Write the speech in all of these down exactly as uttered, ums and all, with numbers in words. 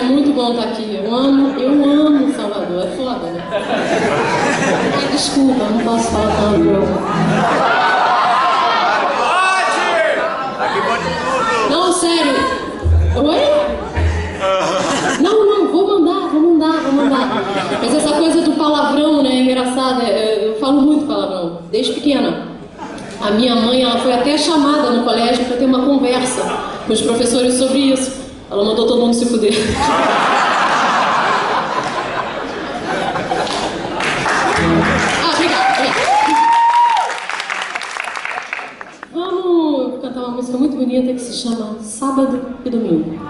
muito bom estar aqui. Eu amo, eu amo Salvador. É foda, né? Ai, desculpa, não posso falar palavrão. Aqui pode tudo! Não, sério. Oi? Não, não, vou mandar, vou mandar, vou mandar. Mas essa coisa do palavrão, né, é engraçada. Eu falo muito palavrão, desde pequena. A minha mãe, ela foi até chamada no colégio para ter uma conversa com os professores sobre isso. Ela mandou todo mundo se fuder. Ah, obrigada, obrigada. Vamos cantar uma música muito bonita que se chama Sábado e Domingo.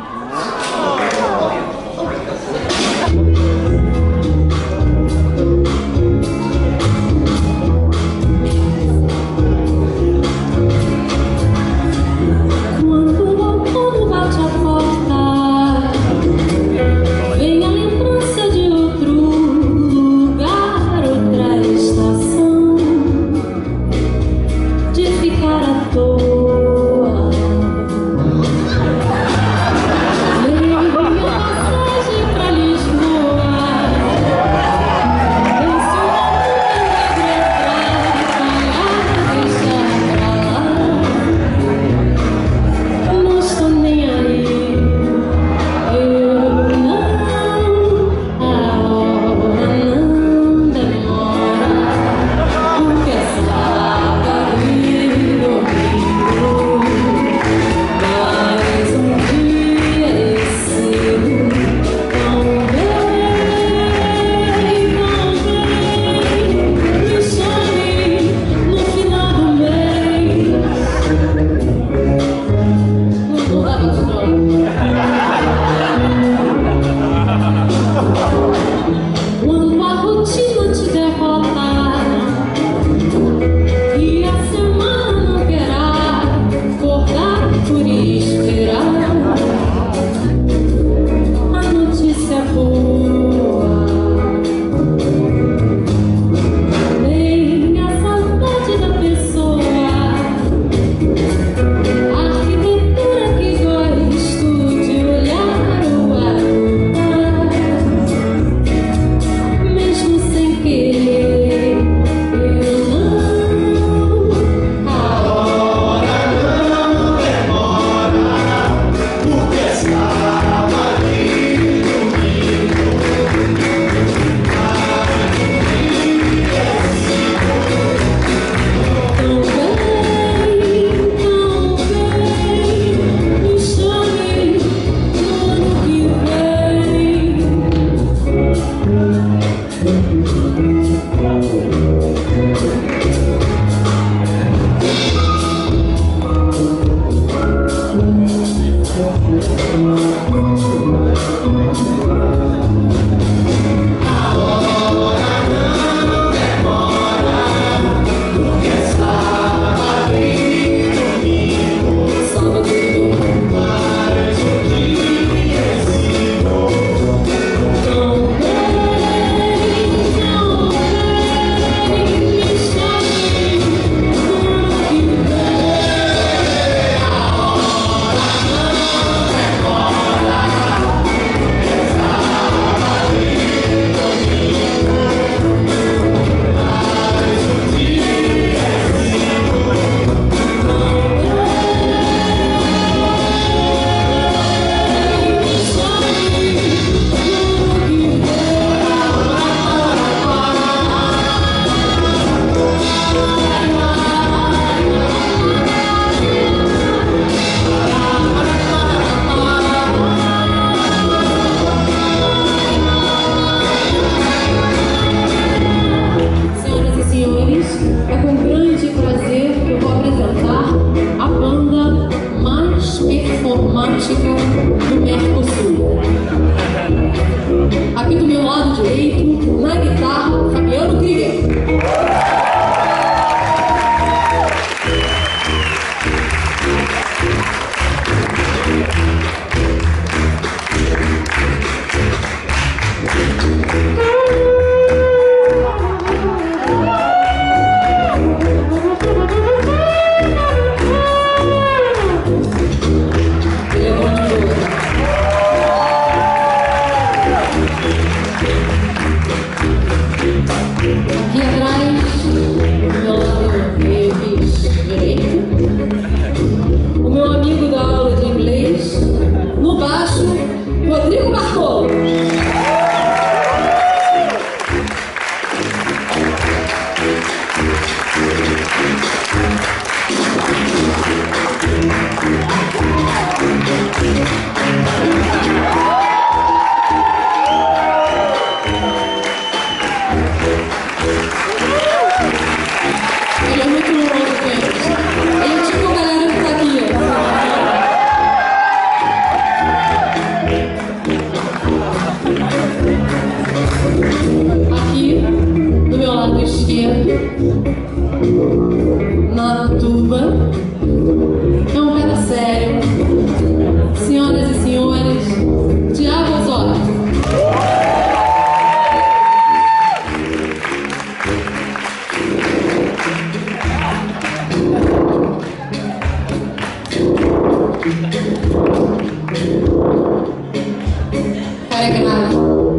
Cara é grave.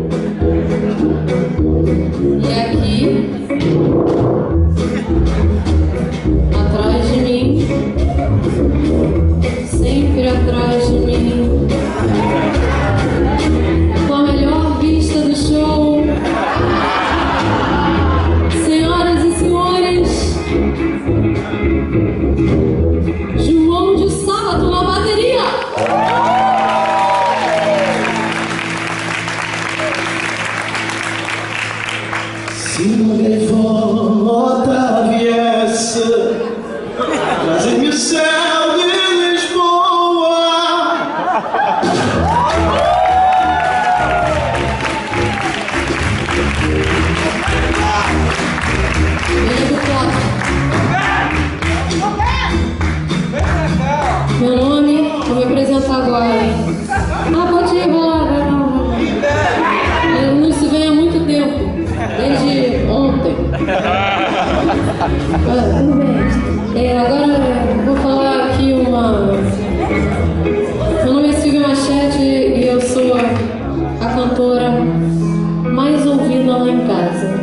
E aqui, atrás de mim, sempre atrás de mim, com a melhor vista do show, senhoras e senhores, João de Sábato na bateria. Se uma gaivota viesse trazer-me o céu de Lisboa, meu nome, vou me apresentar agora, hein? Ah, pode ir, vai lá, vai lá, vai lá. Não se vê há muito tempo, desde ontem. Ah, tudo bem. É, agora eu vou falar aqui uma... Meu nome é Silvia Machete e eu sou a cantora mais ouvida lá em casa.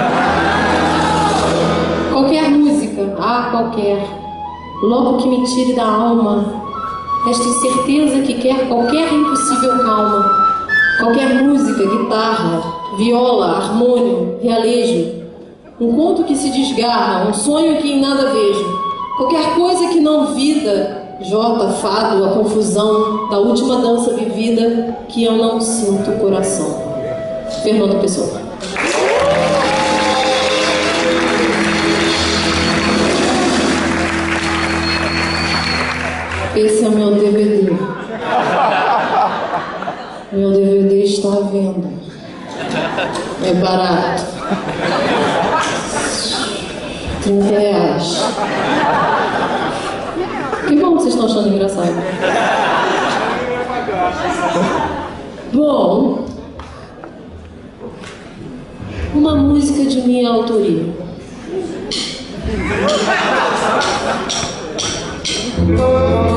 Qualquer música, ah, qualquer, logo que me tire da alma esta incerteza que quer qualquer impossível calma. Qualquer música, guitarra, viola, harmônio, realejo, um conto que se desgarra, um sonho que em nada vejo, qualquer coisa que não vida, jota, fado, a confusão da última dança vivida que eu não sinto coração. Fernando Pessoa. Esse é o meu D V D. Meu D V D está à venda. É barato. trinta reais. Que bom que vocês estão achando engraçado. Bom, uma música de minha autoria. Oh,